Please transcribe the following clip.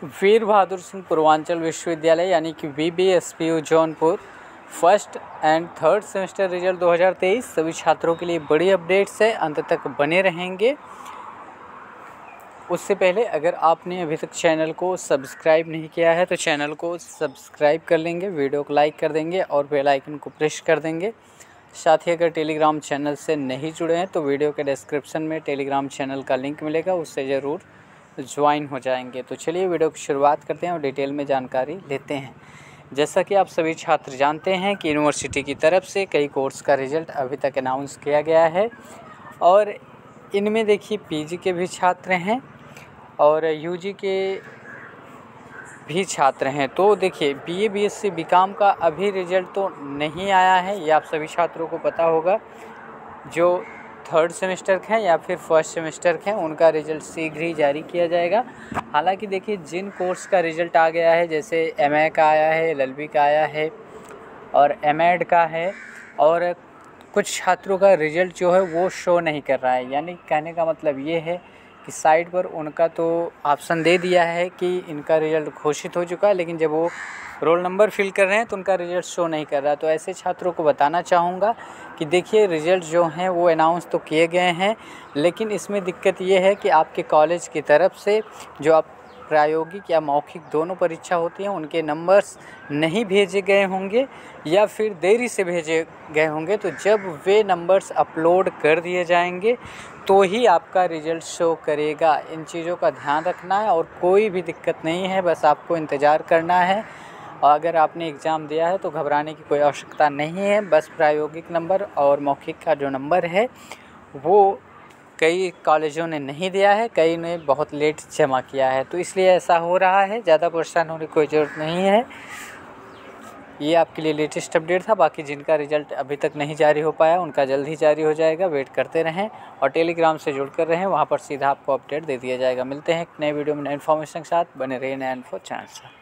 वीर बहादुर सिंह पूर्वांचल विश्वविद्यालय यानी कि VBSPU Jaunpur first and third semester result 2023 सभी छात्रों के लिए बड़ी अपडेट्स है, अंत तक बने रहेंगे। उससे पहले अगर आपने अभी तक चैनल को सब्सक्राइब नहीं किया है तो चैनल को सब्सक्राइब कर लेंगे, वीडियो को लाइक कर देंगे और बेल आइकन को प्रेस कर देंगे। साथ ही अगर टेलीग्राम चैनल से नहीं जुड़े हैं तो वीडियो के डिस्क्रिप्शन में टेलीग्राम चैनल का लिंक मिलेगा, उससे ज़रूर ज्वाइन हो जाएंगे। तो चलिए वीडियो की शुरुआत करते हैं और डिटेल में जानकारी लेते हैं। जैसा कि आप सभी छात्र जानते हैं कि यूनिवर्सिटी की तरफ से कई कोर्स का रिज़ल्ट अभी तक अनाउंस किया गया है और इनमें देखिए पीजी के भी छात्र हैं और यूजी के भी छात्र हैं। तो देखिए बीए बीएससी बीकॉम का अभी रिज़ल्ट तो नहीं आया है, ये आप सभी छात्रों को पता होगा। जो थर्ड सेमेस्टर के हैं या फिर फर्स्ट सेमेस्टर के हैं उनका रिज़ल्ट शीघ्र ही जारी किया जाएगा। हालांकि देखिए जिन कोर्स का रिज़ल्ट आ गया है, जैसे एमए का आया है, LLB का आया है और एमएड का है, और कुछ छात्रों का रिज़ल्ट जो है वो शो नहीं कर रहा है। यानी कहने का मतलब ये है कि साइट पर उनका तो ऑप्शन दे दिया है कि इनका रिज़ल्ट घोषित हो चुका है, लेकिन जब वो रोल नंबर फिल कर रहे हैं तो उनका रिज़ल्ट शो नहीं कर रहा। तो ऐसे छात्रों को बताना चाहूँगा कि देखिए रिज़ल्ट जो हैं वो अनाउंस तो किए गए हैं, लेकिन इसमें दिक्कत ये है कि आपके कॉलेज की तरफ से जो आप प्रायोगिक या मौखिक दोनों परीक्षा होती हैं उनके नंबर्स नहीं भेजे गए होंगे या फिर देरी से भेजे गए होंगे। तो जब वे नंबर्स अपलोड कर दिए जाएंगे तो ही आपका रिज़ल्ट शो करेगा। इन चीज़ों का ध्यान रखना है और कोई भी दिक्कत नहीं है, बस आपको इंतज़ार करना है। और अगर आपने एग्ज़ाम दिया है तो घबराने की कोई आवश्यकता नहीं है। बस प्रायोगिक नंबर और मौखिक का जो नंबर है वो कई कॉलेजों ने नहीं दिया है, कई ने बहुत लेट जमा किया है, तो इसलिए ऐसा हो रहा है। ज़्यादा परेशान होने की कोई ज़रूरत नहीं है। ये आपके लिए लेटेस्ट अपडेट था। बाकी जिनका रिज़ल्ट अभी तक नहीं जारी हो पाया उनका जल्द ही जारी हो जाएगा, वेट करते रहें और टेलीग्राम से जुड़कर रहें, वहाँ पर सीधा आपको अपडेट दे दिया जाएगा। मिलते हैं एक नए वीडियो में नए इन्फॉर्मेशन के साथ, बने रहिए नया इन्फो चैनल से।